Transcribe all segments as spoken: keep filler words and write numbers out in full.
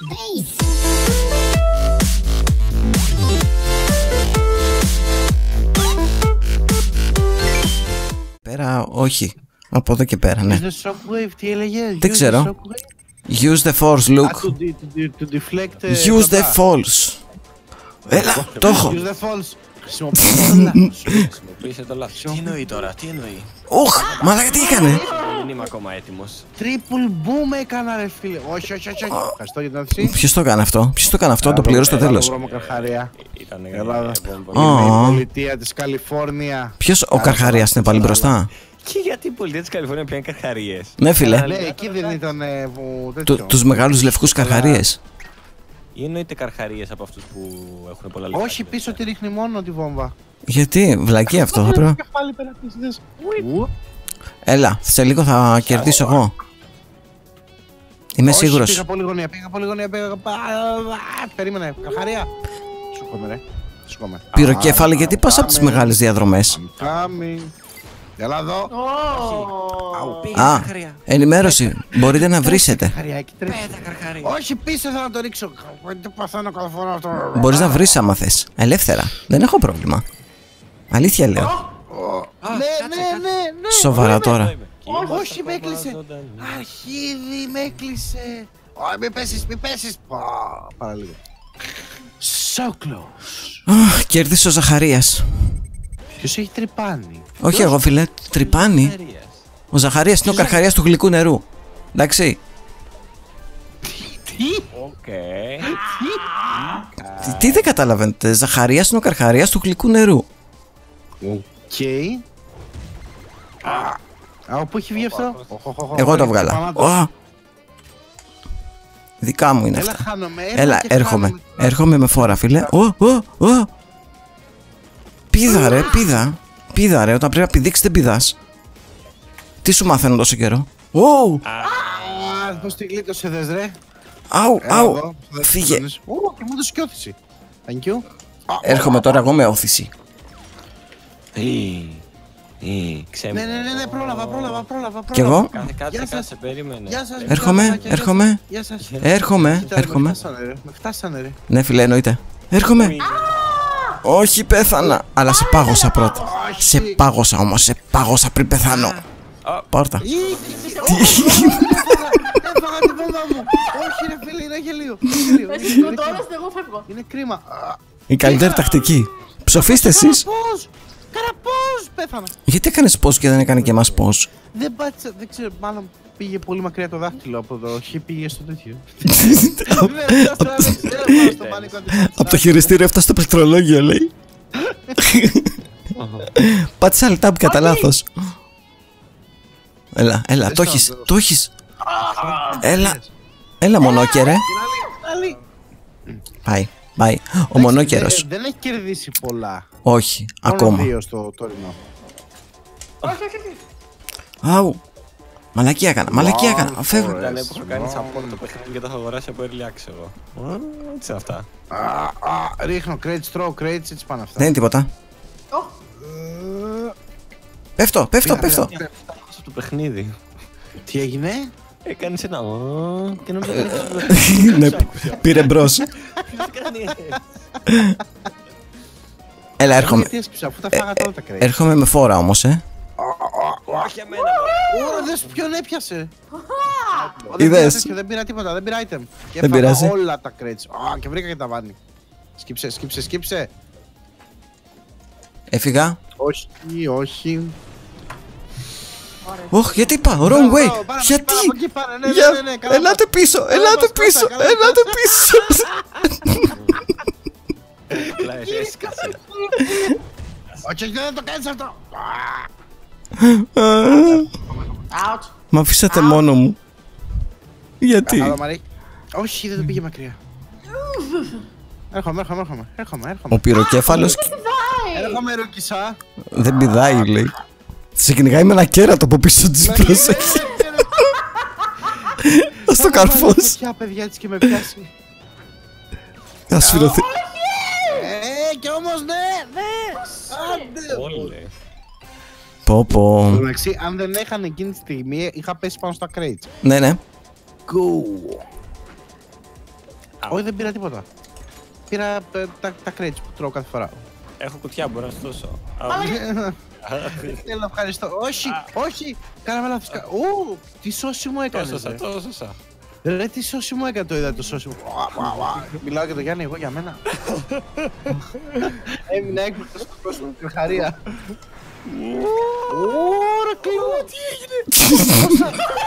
Πέρα, όχι. Από εδώ και πέρα, ναι. Use the shockwave, τι έλεγε? Δεν ξέρω. Use the force, Luke. Use the force. Έλα, το έχω. Use the force. Χρησιμοποίησε το λάθος. Τι εννοεί τώρα, τι εννοεί? Ουχ, μαλάκα τι έκανε. Δεν είμαι ακόμα έτοιμος. Triple boom έκανα ρε φίλε. Όχι, όχι, όχι. Ευχαριστώ για την όθηση. Ποιος το έκανε αυτό, ποιος το έκανε αυτό, το πληρώ στο τέλος. Ήταν η πολιτεία της Καλιφόρνια. Ποιος, ο Καρχαρίας είναι πάλι μπροστά? Και γιατί η πολιτεία της Καλιφόρνια πιάνει καρχαρίες? Ναι φίλε, Ναι, εκεί δεν ήταν που τέτοιο. τους μεγάλους λευκούς καρχαρίες. Ή εννοείται καρχαρίες από αυτούς που έχουν πολλά λεφτά? Όχι, πίσω τη ρίχνει μόνο τη βόμβα. Γιατί, βλακή αυτό θα πρέπει. Έλα, σε λίγο θα κερδίσω εγώ. Είμαι σίγουρος. Πήγα πολύ γωνία, πήγα πολύ γωνία, πήγα... Περίμενε, καρχαρία. Σου κόμε ρε, σου κόμε. Πυροκέφαλε, γιατί πας από τις μεγάλες διαδρομές? Έλα εδώ. Α, ενημέρωση, μπορείτε να βρίσετε. Όχι, πίσω θα να το ρίξω. Δεν παθαίνω κάθε φορά αυτό. Μπορείς να βρεις άμα θες, ελεύθερα, δεν έχω πρόβλημα. Αλήθεια λέω. Ναι, ναι, ναι, ναι. Σοβαρά τώρα. Όχι, με έκλεισε. Αρχίδι, με έκλεισε. Όχι, μη πέσεις, μη πέσεις. Παραλίγο. So close. Κέρδισε ο Ζαχαρίας. Ποιος έχει τρυπάνει? Όχι εγώ φίλε, τρυπάνει. Ο Ζαχαρίας είναι ο Καρχαρίας του γλυκού νερού. Εντάξει. Τι? Οκ. Τι δεν καταλαβαίνετε, Ζαχαρίας είναι ο Καρχαρίας του γλυκού νερού. Οκ. Α, πού έχει βγει αυτό? Εγώ το βγάλα. Δικά μου είναι αυτά. Έλα, έρχομαι. Έρχομαι με φόρα φίλε. Πήδα ρε, πήδα. Πήδα ρε, όταν πρέπει να πηδήξεις δεν πηδάς. Τι σου μάθαινε τόσο καιρό? Ωου! Πώς τη γλίτωσε δες ρε? Αου, αου, φύγε. Ω, και μου έδωσε και όθηση. Thank you. Έρχομαι τώρα εγώ με όθηση. Ξέμεινε. Ναι, ναι, ναι, πρόλαβα, πρόλαβα, πρόλαβα. Κι εγώ. Κάτσε, κάτσε, κάτσε, περίμενε. Έρχομαι, έρχομαι. Έρχομαι, έρχομαι. Με φτάσανε ρε. Ναι φίλε, εννοείται. Έρχομαι. Όχι, πέθανα. Αλλά σε πάγωσα πρώτα. Σε πάγωσα όμως, σε πάγωσα πριν πεθάνω. Πάρτα. Τι? Έφαγα την βόμβα μου. Όχι ρε φίλε, είναι γελίο. Εγώ φεύγω. Είναι κρίμα. Η καλύτερη τακτική. Ψοφίστε εσείς. Καραπός! Καραπός! Πέθανα. Γιατί έκανες πώς και δεν έκανε και εμάς πώς? Δεν πάτησα, δεν ξέρω, μάλλον πήγε πολύ μακριά το δάχτυλο από εδώ. Όχι, πήγε στο τέτοιο. Από το χειριστήριο έφτασε στο πληκτρολόγιο, λέει. Πάτησα alt tab κατά λάθος. Έλα, έλα, το έχεις, το έχεις. Έλα, έλα μονόκερε. Πάει, πάει. Ο μονόκερος. Δεν έχει κερδίσει πολλά. Όχι, ακόμα. Δύο στο τωρινό. Αου. Μαλακία έκανα, μαλακία έκανα. Φεύγω. Ήταν που έχω κάνει support το παιχνίδι και το έχω αγοράσει από early access εγώ. Τι είναι αυτά? Ρίχνω crates, throw crates, έτσι πάνε αυτά. Δεν είναι τίποτα. Πέφτω, πέφτω, πέφτω. Στο παιχνίδι. Τι έγινε? Έκανες ένα και νόμιζα Ναι, πήρε μπρος. Έλα, έρχομαι. Έρχομαι με φόρα όμως, ε. Όχι εμένα. Ωρα, δες ποιον έπιασε. Είδες. Δεν πήρα τίποτα, δεν πήρα item. Και Δεν πειράζει. έφαγα όλα τα crates. Και βρήκα και τα βάνη. Σκύψε, σκύψε, σκύψε. Έφυγα. Όχι, όχι. Ωχ, γιατί είπα, wrong way. Γιατί. Ελάτε πίσω, ελάτε πίσω, ελάτε πίσω. Όχι, δεν το κάνεις αυτό. Μ' αφήσατε μόνο μου. Γιατί? Όχι, δεν το πήγε μακριά. Έρχομαι, έρχομαι, έρχομαι, έρχομαι, έρχομαι. Ο πυροκέφαλος Έρχομαι ρούκισα. δεν πηδάει, λέει. Σε κυνηγάει με ένα κέρατο από πίσω της, πρόσεχε. Ας το καρφώσει. Ποια παιδιά της και με πιάσει. Θα σφυρωθεί. Ε, κι όμως ναι, ναι. Όλε. Πω πω. Εντάξει, αν δεν έχανε εκείνη τη στιγμή, είχα πέσει πάνω στα crates. Ναι, ναι. Go. Όχι, δεν πήρα τίποτα. Πήρα ε, τα, τα crates που τρώω κάθε φορά. Έχω κουτιά, μπορώ να σου δώσω. Θέλω, ευχαριστώ. Όχι, όχι. Κάναμε λάθος. Ω, τι σώση μου έκανες. Τόσοσα, τόσοσα. Ρε, τι σώση μου έκανε το είδα το σώση μου. Μιλάω για το Γιάννη, εγώ για μένα. Έμεινα έκπληκτος στον κόσμο με την χαρία. Ωρα, κλείνω, τι έγινε.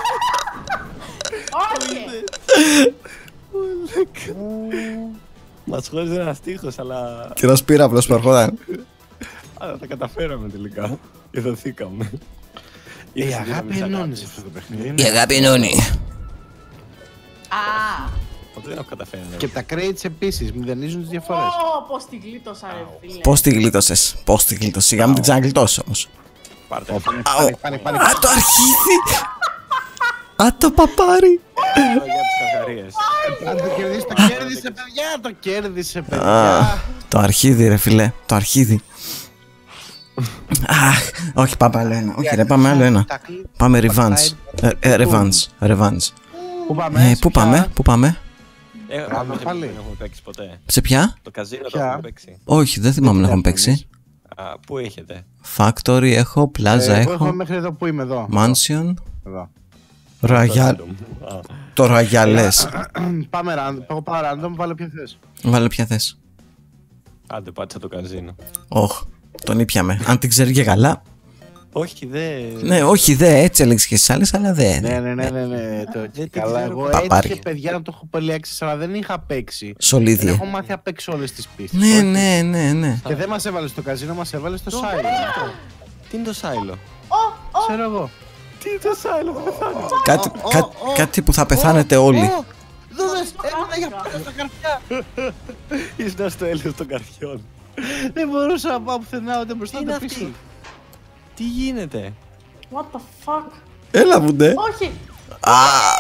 Όχι! Μας χώριζε ένας τείχος, αλλά... Και ένας πύραυλος που ερχόταν. Αλλά τα καταφέραμε τελικά. Και δοθήκαμε. Η αγάπη ενώνει σε αυτό το παιχνίδι. Η αγάπη ενώνει. Α! Αυτό δεν έχω καταφέρει. Και τα crates επίσης μηδενίζουν τις διαφορές. Ω, πώς την γλίτωσα ρε φίλε. Πώς τη γλίτωσες, πώς τη γλίτωσες. Σιγά μην την ξαναγλιτώσεις όμως. Πάρτε. Πάνε, πάνε, πάνε. Α, το αρχίδι! Α, το παπάρι! Για τις καθαρίες. Αν το κερδίσει, το κέρδισε, παιδιά! Το κέρδισε, Α, παιδιά! το αρχίδι ρε φιλέ, το αρχίδι. Αχ, όχι πάμε άλλο ένα, όχι ρε πάμε άλλο ένα. Πάμε revenge, ε, ε, revenge, revenge. Πού πάμε, Ε, πού πάμε, πού πάμε, Ε, Πάμε όχι, πάλι. Δεν έχουμε παίξει ποτέ. σε ποια? Το καζίνο το Ποια? έχουμε παίξει. Όχι, δεν θυμάμαι να έχουμε παίξει. Α, πού έχετε? Factory έχω, Plaza Εγώ έχω έχω, μέχρι εδώ που είμαι εδώ. Mansion, Εδώ. Royal, Α, το Royales. Πάμε random, εγώ πάω random, βάλω ποιο θες. Βάλε ποια θες. Άντε πάτησα το καζίνο. Όχ, τον ήπιαμε. Αν την ξέρει και καλά. Όχι, δεν... Ναι, όχι, δε, έτσι έλεγες και στις άλλες, αλλά δε. Ναι, ναι, ναι, ναι, ναι. το- δεν Καλά, ξέρω. εγώ Παπάρι. έτυχε παιδιά να το έχω πολυέξει, αλλά δεν είχα παίξει. Δεν Σολίδι. έχω μάθει απ' έξω όλες τις πίστες. Ναι, Όχι. ναι, ναι, ναι. Και δεν μας έβαλε στο καζίνο, μας έβαλε στο Το- site. Τι είναι το σάιλο? Ξέρω εγώ. Τι είναι το σάιλο, θα πεθάνω. Κάτι, Ω, κα- ω, ω. κάτι που θα πεθάνετε όλοι. Ω, Δούδες, έμεινα για πάντα στα καρφιά. Ήσουν στο έλεος των καρδιών. Δεν μπορούσα να πάω πουθενά ούτε μπροστά Τι είναι ούτε πίσω. αυτή? Τι γίνεται? What the fuck. Έλα βουντέ. Όχι. Α,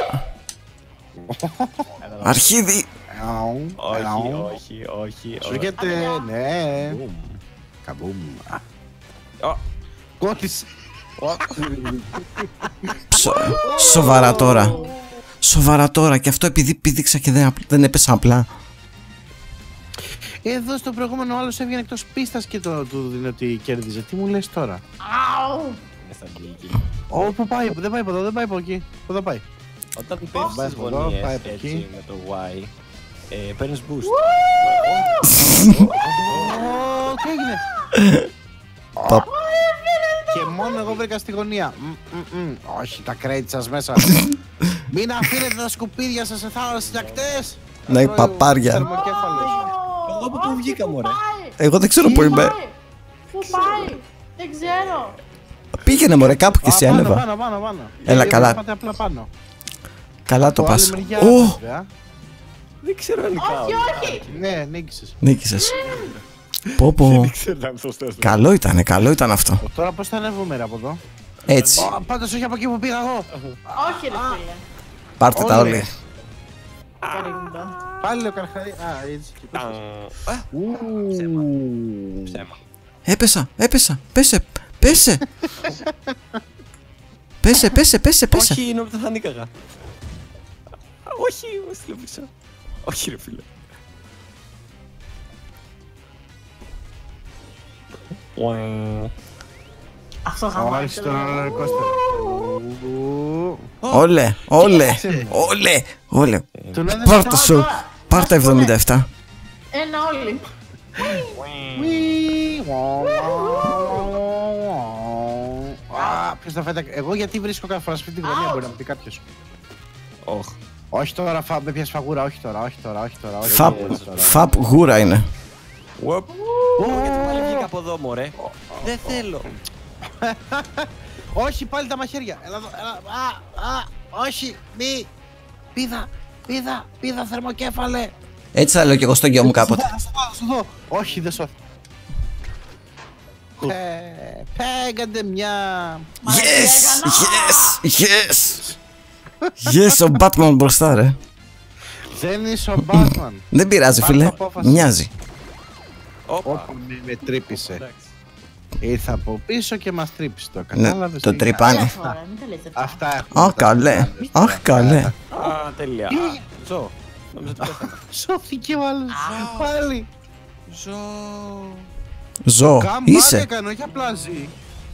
αρχίδι. Αου, Όχι, αου. όχι, όχι. Σου όχι. έρχεται, ναι. Μπουμ. Καμπούμ. Α, Ω, κόλλησε. Σο- Σοβαρά τώρα. Σοβαρά τώρα. Και αυτό επειδή πήδηξα και δεν, απ- δεν έπεσα απλά. Εδώ στο προηγούμενο άλλος έβγαινε εκτός πίστας και το του δίνει ότι κέρδιζε. Τι μου λες τώρα? Αου. είναι στα αγγλική. Ω, πού πάει, δεν πάει από εδώ, δεν πάει από εκεί. Πού θα πάει? Όταν Πάει πέφτεις στις από εδώ, γωνίες πάει από έτσι εκεί. με το Y, ε, παίρνεις boost. Ω, τι έγινε? Παπ. Και μόνο εγώ βρήκα στη γωνία. Μ, μ, μ. Όχι, τα crates σας μέσα. Μην αφήνετε τα σκουπίδια σας σε θάλασσες και ακτές. Ναι, Τρώει ο παπάρια. θερμοκέφαλος. Εγώ από πού βγήκα, μωρέ. Πάει. Εγώ δεν ξέρω που είμαι. Πάει. Πού πάει. Δεν ξέρω. Πήγαινε μωρέ κάπου και Α, εσύ πάνω, άνεβα. πάνω, πάνω, πάνω. Έλα, Ε, καλά. Πάτε απλά πάνω. Καλά το Από άλλη πας. μεριά, Ω, βέβαια. Δεν ξέρω αν νικάω. Όχι, όχι. Ναι, νίκησες. νίκησες. Πω πω. Δεν ξέρω αν σωστός. Καλό ήτανε, καλό ήταν αυτό. Τώρα πώς θα ανέβουμε ρε από εδώ? Έτσι. Ω, πάντως όχι από εκεί που πήγα εγώ. Όχι ρε φίλε. Πάρτε τα Όλοι. όλοι. Καρίντα. Πάλι ο Καρχαρί. Α, έτσι. και πες. Α, Ου. ψέμα. Έπεσα, έπεσα. Πέσε, πέσε. Πέσε, πέσε, πέσε, πέσε. Όχι, νόμιζα θα νίκαγα. Α, Όχι, μου στείλε πίσω. Όχι ρε φίλε. Ουα. Αυτό Ο χαμάει. Άλης τον αναρκώστε. Όλε, όλε, όλε, όλε. Τον έδωσε Πάρ' το σου. Πάρ' τα εβδομήντα επτά. Ένα όλοι. Α, ποιος θα φάει τα... Εγώ γιατί βρίσκω κάθε φορά σε αυτή τη γωνία, μπορεί να μου πει κάποιος. Οχ. Όχι τώρα, φα... με πιάσεις φαγούρα, όχι τώρα, όχι τώρα, όχι τώρα. όχι Φαπ, τώρα. φαπ γούρα είναι. Ουαπ. Γιατί πάλι βγήκα από εδώ, μωρέ. Δεν θέλω. Όχι, πάλι τα μαχαίρια. Έλα εδώ, έλα. Α, α, όχι, μη. Πίδα, πίδα, πίδα, θερμοκέφαλε. Έτσι θα λέω κι εγώ στο γιο μου κάποτε. Θα σου δω, θα σου δω. Όχι, δεν σώθη. Ε, Πέγαντε μια... Yes, yes, yes. Yes, ο Batman μπροστά ρε. Δεν είσαι ο Batman. Δεν πειράζει Πάρ' φίλε, το απόφαση. μοιάζει. Όπα. Όπου με, με τρύπησε. Εντάξει. Ήρθα από πίσω και μας τρύπησε το. Ναι, Κατάλαβες? το τρυπάνι. Έλα τώρα, μην τα λες αυτά. Αυτά έχουμε. Αχ καλέ, αχ καλέ. Α, τέλεια. Ζω. Νόμιζα ότι πέθανε. Σώθηκε ο άλλος. Πάλι. Ζω. Ζω. Καμπάρι Είσαι. έκανε, όχι απλά ζει.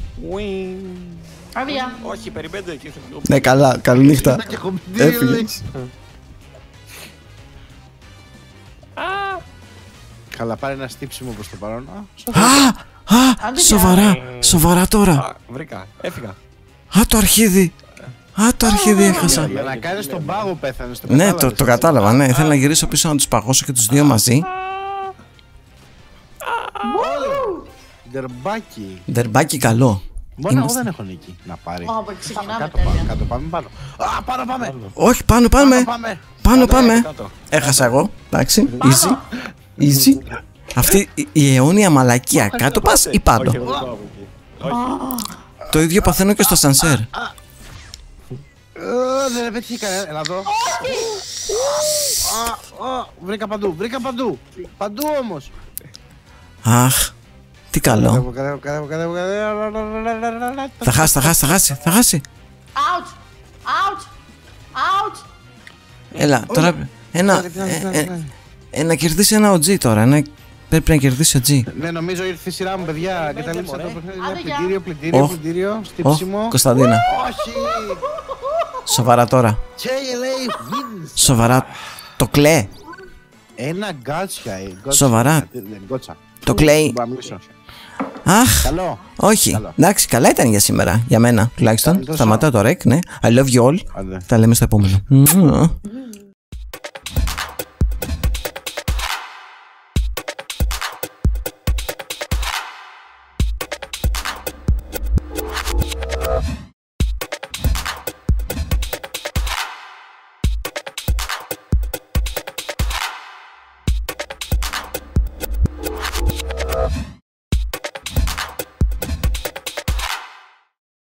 Άδεια. Όχι, περιμένετε και Ναι, καλά. Καληνύχτα. Ήταν και κομπιτήρι, Έφυγε. λέει. Καλά, πάρε ένα στύψιμο προς το παρόν. Α, σώθηκε. Α, α, Άντε, σοβαρά. Σοβαρά τώρα. Α, βρήκα, έφυγα. Α, το αρχίδι. Α, το αρχίδι έχασα. Για να κάνεις τον πάγο πέθανες. το Ναι, το, κατάλαβες, το έτσι. κατάλαβα, ναι. Ήθελα να γυρίσω πίσω να τους παγώσω και τους δύο μαζί. Ντερμπάκι. Ντερμπάκι καλό. Μόνο εγώ Είμαστε- δεν έχω νίκη να πάρει. Ω, ξεκινάμε Κάτω πάμε, τέλεια. κάτω πάμε πάνω. Α, πάνω πάμε. Όχι, πάνω πάμε. Πάνω πάμε. Πάνω πάμε. Κάτω. Έχασα εγώ. Εντάξει, easy. Easy. Αυτή η- η αιώνια μαλακία. Κάτω πας ή πάνω. Όχι, εγώ δεν πάω από εκεί. Όχι. Το ίδιο παθαίνω και στο σανσέρ. Ε, Δεν πέτυχε κανένα. Έλα εδώ. Α, α, Βρήκα παντού, βρήκα παντού. Παντού όμως. Αχ, τι καλό. Κατέβω, κατέβω, κατέβω, κατέβω, κατέβω. Θα χάσει, θα χάσει, θα χάσει, θα χάσει. Ouch! Ouch! Ouch! Έλα, τώρα ένα, ε, ε, ε, να κερδίσει ένα ο τζι τώρα. Ένα, πρέπει να κερδίσει ο τζι. Ναι, νομίζω ήρθε η σειρά μου, παιδιά. Καταλήξα το παιχνίδι. Άντε, γεια. Πλυντήριο, πλυντήριο, Οχ. πλυντήριο. Ω, Στύψιμο. Κωνσταντίνα, Όχι! σοβαρά τώρα. τζέι ελ έι wins! Σοβαρά, το κλαίει. Ένα γκάτσια, ε, γκότσα. Σοβαρά. Ε, δεν, γκότσα. Το κλαίει. Μπορώ να μιλήσω. Αχ, Καλό. όχι. Καλό. Εντάξει, καλά ήταν για σήμερα. Για μένα τουλάχιστον. Ήταν τόσο. Σταματάω το ρεκ, ναι. I love you all. Άντε. Τα λέμε στο επόμενο.